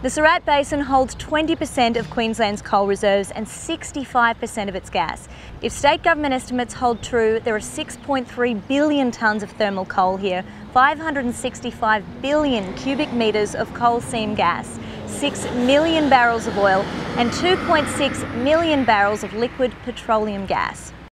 The Surat Basin holds 20% of Queensland's coal reserves and 65% of its gas. If state government estimates hold true, there are 6.3 billion tonnes of thermal coal here, 565 billion cubic metres of coal seam gas, 6 million barrels of oil and 2.6 million barrels of liquid petroleum gas.